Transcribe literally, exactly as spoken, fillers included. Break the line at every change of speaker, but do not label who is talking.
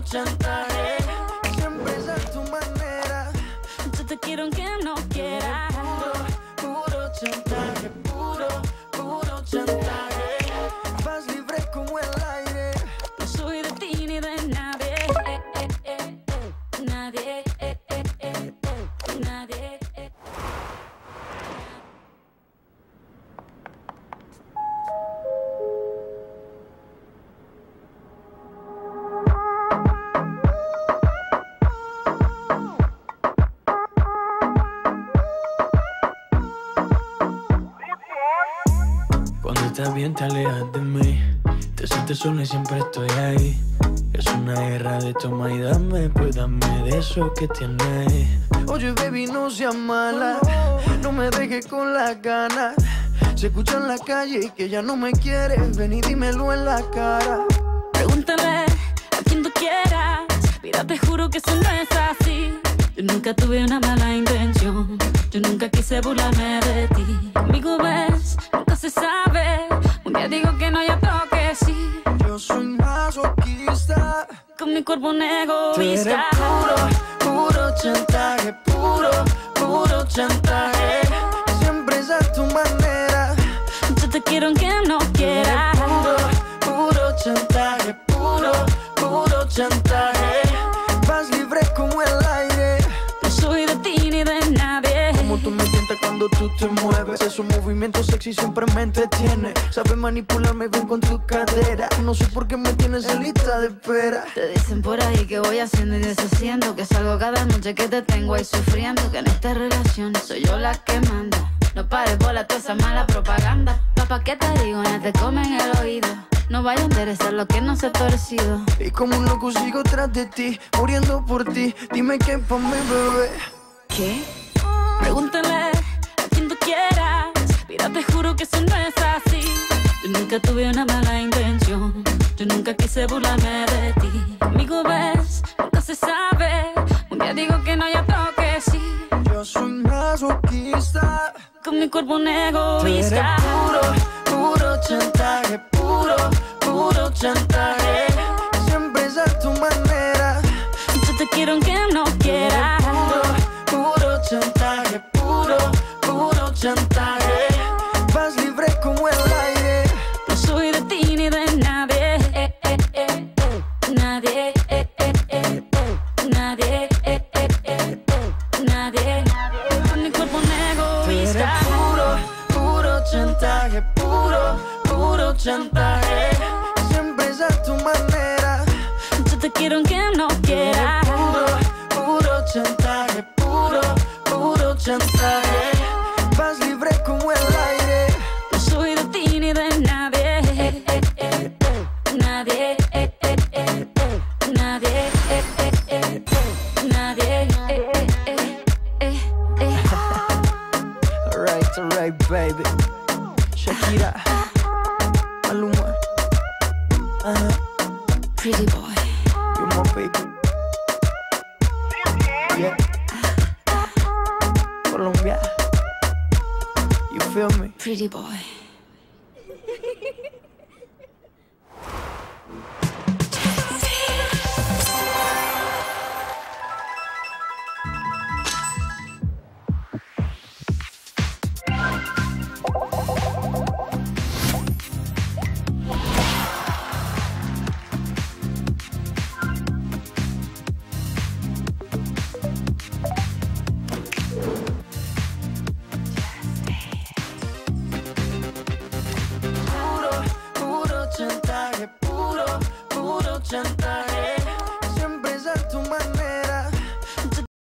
puro chantaje. Siempre es a tu manera.
Yo te quiero aunque no quiera.
Puro, puro chantaje, puro, puro chantaje. Vas libre como el aire.
No soy de ti ni de nadie. Eh, eh, eh, eh. Nadie. Eh, eh, eh, eh. Nadie. Eh.
Cuando estás bien te alejas de mí. Te sientes sola y siempre estoy ahí. Es una guerra de toma y dame, pues dame de eso que tienes. Oye baby, no seas mala, no me dejes con las ganas. Se escucha en la calle y que ya no me quieres. Ven y dímelo en la cara.
Pregúntale a quien tú quieras. Mira, te juro que eso no es así. Yo nunca tuve una mala intención. Yo nunca quise burlarme de ti. Conmigo ves, nunca se sabe. Un día digo que no, y otro que sí.
Yo soy masoquista.
Con mi cuerpo un
Tú eres
egoísta.
puro, puro chantaje. Puro, puro chantaje. Siempre es a tu manera.
Yo te quiero aunque no quiera.
Puro, puro chantaje. Puro, puro chantaje. Vas libre como el aire.
No soy de ti ni de nadie.
Como tú me tientas cuando tú te mueves. Esos movimientos sexy siempre me entretiene. Sabes manipularme bien con tu cadera. No sé por qué me tienes en lista de espera.
Te dicen por ahí que voy haciendo y deshaciendo, que salgo cada noche que te tengo ahí sufriendo, que en esta relación soy yo la que manda. No pares bola toda esa mala propaganda. Papá, ¿qué te digo? Ya te comen el oído. No vaya a enderezar lo que no se ha torcido.
Y como un loco sigo tras de ti, muriendo por ti. Dime qué pa' mi bebé.
¿Qué? Pregúntale a quien tú quieras. Mira, te juro que eso no es así. Yo nunca tuve una mala intención. Yo nunca quise burlarme de ti. Conmigo ves, nunca se sabe. Un día digo que no, y otro que sí.
Yo soy masoquista.
Con mi cuerpo un
Tú eres
egoísta.
puro, puro chantaje. Puro, puro chantaje. Siempre es a tu manera.
Yo te quiero aunque no quiera.
Puro, puro chantaje. Puro, puro chantaje. Vas libre como el aire.
No soy de ti ni de nadie. Eh, eh, eh, eh. Nadie. Eh, eh, eh, eh. Nadie. Eh, eh, eh, eh. Nadie. Con mi cuerpo un
Tú eres
egoísta.
puro, puro chantaje. Puro, puro chantaje. Siempre es a tu manera.
Yo te quiero aunque no quiera.
Puro, puro chantaje. Puro, puro chantaje. Vas libre como el aire.
No soy de ti ni de nadie. Eh, eh, eh, eh. Nadie. Eh, eh, eh, eh. Nadie. Eh, eh, eh, eh. Nadie. Eh, eh, eh, eh, eh.
Alright, alright, baby. Shakira, Maluma, uh-huh.
Pretty boy.
You're my baby. Yeah. Colombia. You feel me?
Pretty boy.
Puro, puro chantaje. Puro, puro chantaje.